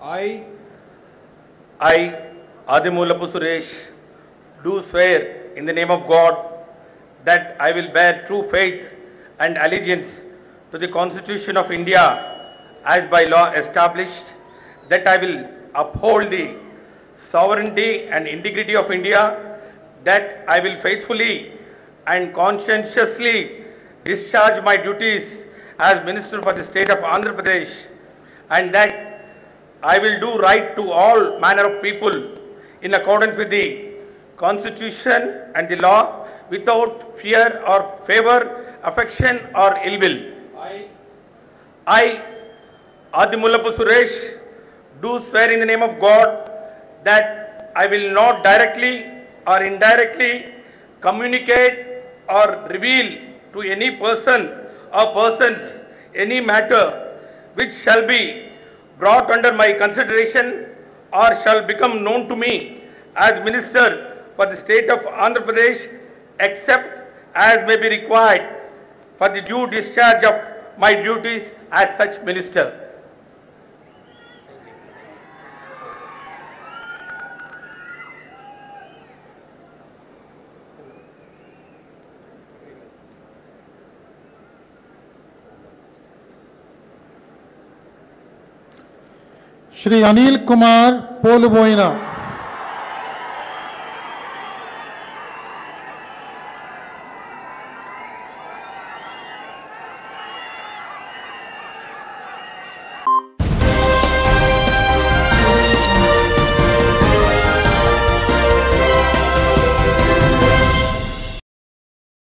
I, Adimulapu Suresh, do swear in the name of God that I will bear true faith and allegiance to the Constitution of India as by law established, that I will uphold the sovereignty and integrity of India, that I will faithfully and conscientiously discharge my duties as Minister for the State of Andhra Pradesh, and that I will do right to all manner of people in accordance with the Constitution and the law without fear or favor, affection or ill will. I, Adimulapu Suresh, do swear in the name of God that I will not directly or indirectly communicate or reveal to any person or persons any matter which shall be brought under my consideration or shall become known to me as Minister for the State of Andhra Pradesh, except as may be required for the due discharge of my duties as such Minister. Shri Anil Kumar Poluboina.